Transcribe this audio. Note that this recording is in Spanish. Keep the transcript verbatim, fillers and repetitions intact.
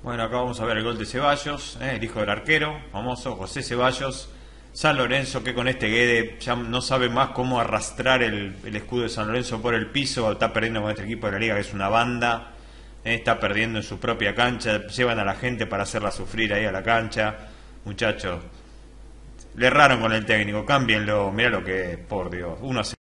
Bueno, acá vamos a ver el gol de Ceballos, eh, el hijo del arquero, famoso, José Ceballos. San Lorenzo, que con este Guede ya no sabe más cómo arrastrar el, el escudo de San Lorenzo por el piso. Está perdiendo con este equipo de la Liga, que es una banda. eh, Está perdiendo en su propia cancha. Llevan a la gente para hacerla sufrir ahí a la cancha. Muchachos, le erraron con el técnico, cámbienlo. Mirá lo que es, por Dios, uno a